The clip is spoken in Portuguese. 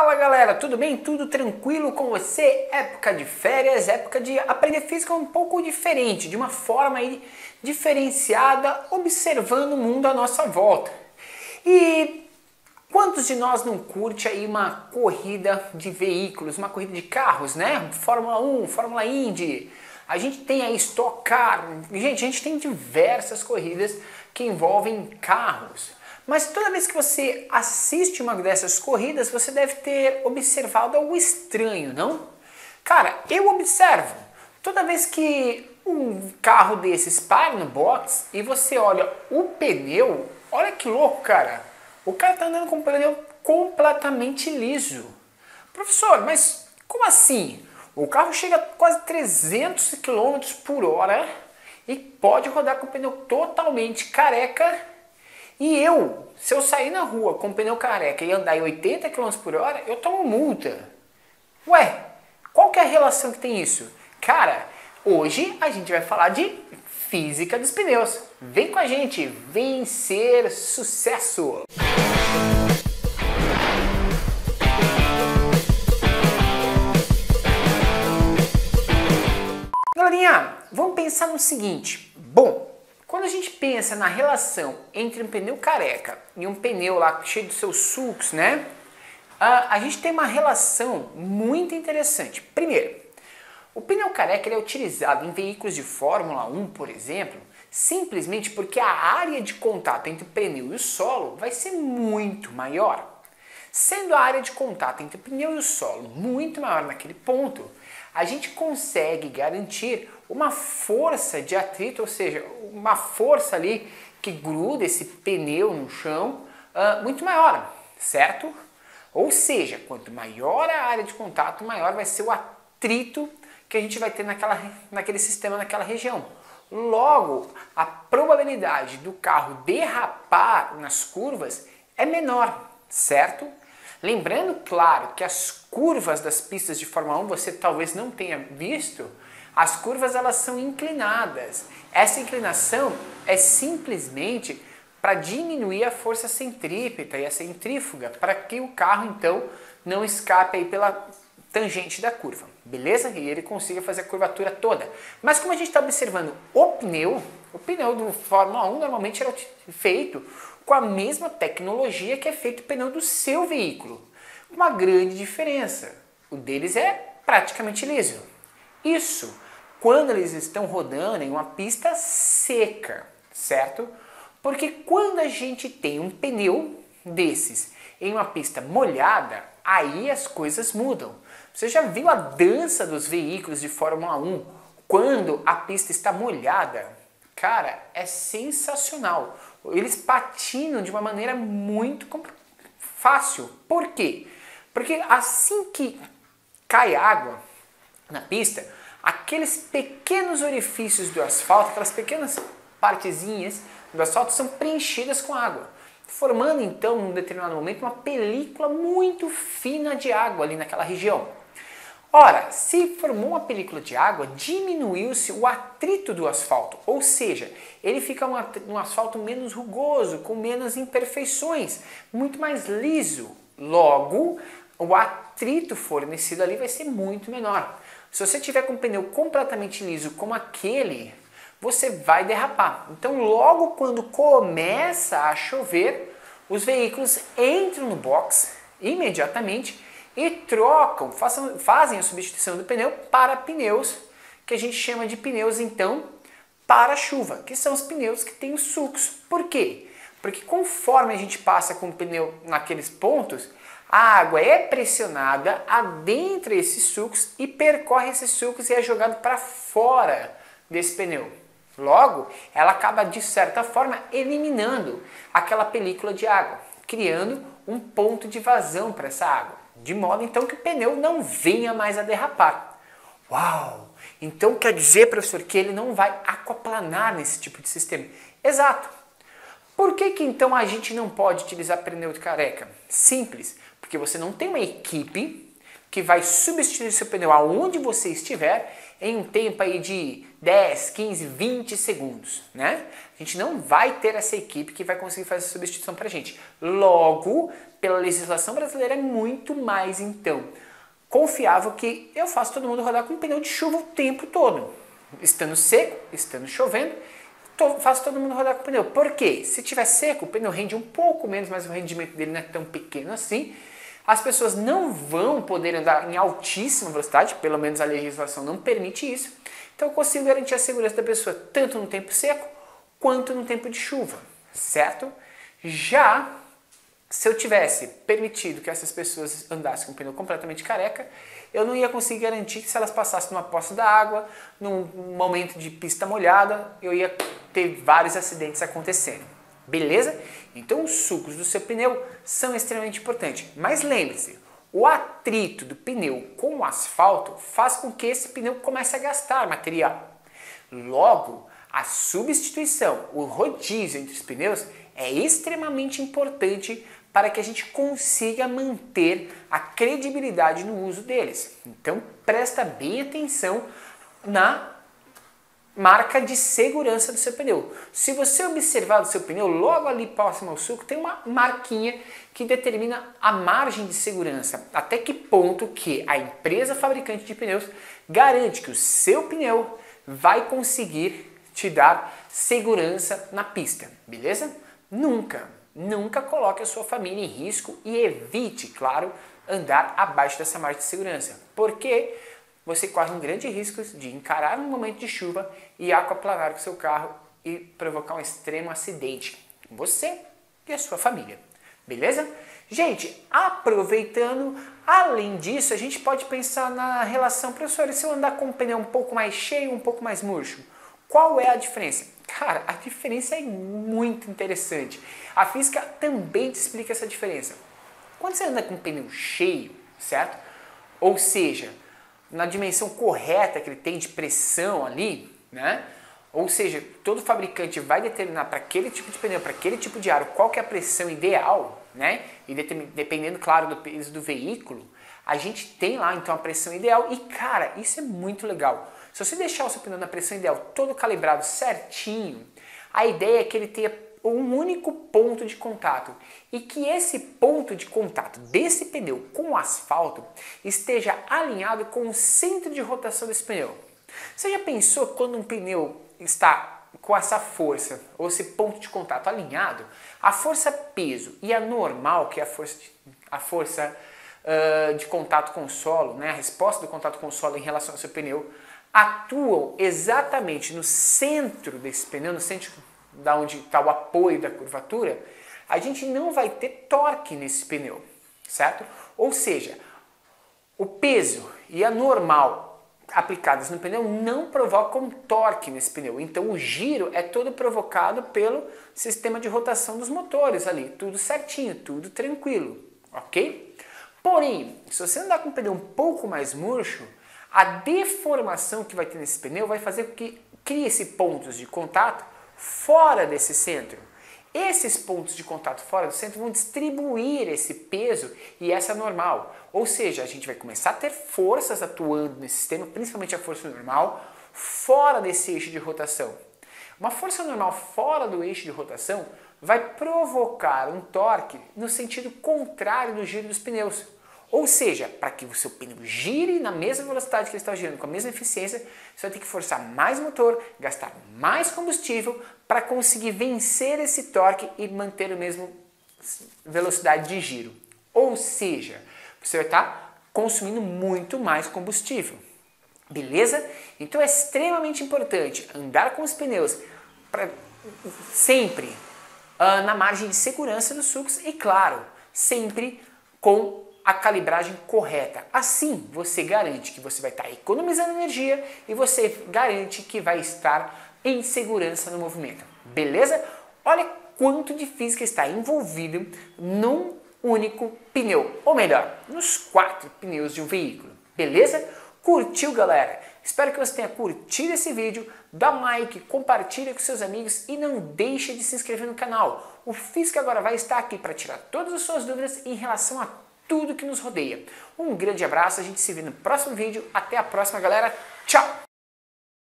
Fala galera, tudo bem? Tudo tranquilo com você? Época de férias, época de aprender física um pouco diferente, de uma forma aí diferenciada, observando o mundo à nossa volta. E quantos de nós não curte aí uma corrida de veículos, uma corrida de carros, né? Fórmula 1, Fórmula Indy, a gente tem aí Stock Car, gente, a gente tem diversas corridas que envolvem carros. Mas toda vez que você assiste uma dessas corridas, você deve ter observado algo estranho, não? Cara, eu observo. Toda vez que um carro desses para no box e você olha o pneu, olha que louco, cara. O cara tá andando com o pneu completamente liso. Professor, mas como assim? O carro chega a quase 300 km por hora e pode rodar com o pneu totalmente careca. E se eu sair na rua com o pneu careca e andar em 80 km por hora, eu tomo multa. Ué, qual que é a relação que tem isso? Cara, hoje a gente vai falar de física dos pneus. Vem com a gente, vem ser sucesso! Galerinha, vamos pensar no seguinte. Bom, quando a gente pensa na relação entre um pneu careca e um pneu lá cheio de seus sulcos, né? A gente tem uma relação muito interessante. Primeiro, o pneu careca ele é utilizado em veículos de Fórmula 1, por exemplo, simplesmente porque a área de contato entre o pneu e o solo vai ser muito maior. Sendo a área de contato entre o pneu e o solo muito maior naquele ponto, a gente consegue garantir uma força de atrito, ou seja, uma força ali que gruda esse pneu no chão muito maior, certo? Ou seja, quanto maior a área de contato, maior vai ser o atrito que a gente vai ter naquele sistema, naquela região. Logo, a probabilidade do carro derrapar nas curvas é menor, certo? Lembrando, claro, que as curvas das pistas de Fórmula 1 você talvez não tenha visto, as curvas elas são inclinadas. Essa inclinação é simplesmente para diminuir a força centrípeta e a centrífuga, para que o carro então não escape aí pela tangente da curva, beleza? E ele consiga fazer a curvatura toda. Mas como a gente está observando o pneu do Fórmula 1 normalmente era feito com a mesma tecnologia que é feito o pneu do seu veículo. Uma grande diferença, o deles é praticamente liso. Isso quando eles estão rodando em uma pista seca, certo? Porque quando a gente tem um pneu desses em uma pista molhada, aí as coisas mudam. Você já viu a dança dos veículos de Fórmula 1 quando a pista está molhada? Cara, é sensacional. Eles patinam de uma maneira muito fácil. Por quê? Porque assim que cai água na pista, aqueles pequenos orifícios do asfalto, aquelas pequenas partezinhas do asfalto são preenchidas com água, formando então, num determinado momento, uma película muito fina de água ali naquela região. Ora, se formou uma película de água, diminuiu-se o atrito do asfalto, ou seja, ele fica um asfalto menos rugoso, com menos imperfeições, muito mais liso. Logo, o atrito fornecido ali vai ser muito menor. Se você tiver com um pneu completamente liso como aquele, você vai derrapar. Então, logo quando começa a chover, os veículos entram no box imediatamente e trocam, fazem a substituição do pneu para pneus que a gente chama de pneus então para-chuva, que são os pneus que têm os sulcos. Por quê? Porque conforme a gente passa com o pneu naqueles pontos, a água é pressionada, adentra esses sulcos e percorre esses sulcos e é jogado para fora desse pneu. Logo, ela acaba de certa forma eliminando aquela película de água, criando um ponto de vazão para essa água, de modo então que o pneu não venha mais a derrapar. Uau! Então quer dizer, professor, que ele não vai aquaplanar nesse tipo de sistema? Exato! Por que então a gente não pode utilizar pneu de careca? Simples, porque você não tem uma equipe que vai substituir seu pneu aonde você estiver em um tempo aí de 10, 15, 20 segundos, né? A gente não vai ter essa equipe que vai conseguir fazer essa substituição pra gente. Logo, pela legislação brasileira, é muito mais, então, confiável que eu faço todo mundo rodar com pneu de chuva o tempo todo. Estando seco, estando chovendo, faço todo mundo rodar com pneu. Por quê? Se tiver seco, o pneu rende um pouco menos, mas o rendimento dele não é tão pequeno assim. As pessoas não vão poder andar em altíssima velocidade, pelo menos a legislação não permite isso. Então eu consigo garantir a segurança da pessoa tanto no tempo seco quanto no tempo de chuva, certo? Já se eu tivesse permitido que essas pessoas andassem com o pneu completamente careca, eu não ia conseguir garantir que se elas passassem numa poça d'água, num momento de pista molhada, eu ia ter vários acidentes acontecendo. Beleza? Então os sucos do seu pneu são extremamente importantes. Mas lembre-se, o atrito do pneu com o asfalto faz com que esse pneu comece a gastar material. Logo, a substituição, o rodízio entre os pneus é extremamente importante para que a gente consiga manter a credibilidade no uso deles. Então presta bem atenção na marca de segurança do seu pneu. Se você observar o seu pneu, logo ali próximo ao suco, tem uma marquinha que determina a margem de segurança. Até que ponto que a empresa fabricante de pneus garante que o seu pneu vai conseguir te dar segurança na pista, beleza? Nunca coloque a sua família em risco e evite, claro, andar abaixo dessa margem de segurança. Porque você corre um grande risco de encarar um momento de chuva e aquaplanar com seu carro e provocar um extremo acidente com você e a sua família. Beleza? Gente, aproveitando, além disso, a gente pode pensar na relação, professor, e se eu andar com o pneu um pouco mais cheio, um pouco mais murcho? Qual é a diferença? Cara, a diferença é muito interessante. A física também te explica essa diferença. Quando você anda com o pneu cheio, certo? Ou seja, na dimensão correta que ele tem de pressão ali, né? Ou seja, todo fabricante vai determinar para aquele tipo de pneu, para aquele tipo de aro, qual que é a pressão ideal, né? E dependendo, claro, do peso do veículo, a gente tem lá então a pressão ideal e, cara, isso é muito legal. Se você deixar o seu pneu na pressão ideal todo calibrado certinho, a ideia é que ele tenha um único ponto de contato e que esse ponto de contato desse pneu com o asfalto esteja alinhado com o centro de rotação desse pneu. Você já pensou quando um pneu está com essa força ou esse ponto de contato alinhado, a força peso e a normal, que é a força de contato com o solo, né, a resposta do contato com o solo em relação ao seu pneu, atuam exatamente no centro desse pneu, no centro da onde está o apoio da curvatura, a gente não vai ter torque nesse pneu, certo? Ou seja, o peso e a normal aplicadas no pneu não provocam torque nesse pneu. Então o giro é todo provocado pelo sistema de rotação dos motores ali, tudo certinho, tudo tranquilo, ok? Porém, se você andar com o pneu um pouco mais murcho, a deformação que vai ter nesse pneu vai fazer com que crie-se pontos de contato fora desse centro. Esses pontos de contato fora do centro vão distribuir esse peso e essa normal. Ou seja, a gente vai começar a ter forças atuando nesse sistema, principalmente a força normal, fora desse eixo de rotação. Uma força normal fora do eixo de rotação vai provocar um torque no sentido contrário do giro dos pneus. Ou seja, para que o seu pneu gire na mesma velocidade que ele está girando, com a mesma eficiência, você vai ter que forçar mais motor, gastar mais combustível para conseguir vencer esse torque e manter a mesma velocidade de giro. Ou seja, você vai estar consumindo muito mais combustível. Beleza? Então é extremamente importante andar com os pneus sempre na margem de segurança dos sucos e, claro, sempre com a calibragem correta. Assim, você garante que você vai estar economizando energia e você garante que vai estar em segurança no movimento. Beleza? Olha quanto de física está envolvido num único pneu, ou melhor, nos 4 pneus de um veículo. Beleza? Curtiu, galera? Espero que você tenha curtido esse vídeo. Dá um like, compartilha com seus amigos e não deixe de se inscrever no canal. O Física Agora vai estar aqui para tirar todas as suas dúvidas em relação a tudo que nos rodeia. Um grande abraço, a gente se vê no próximo vídeo. Até a próxima, galera. Tchau!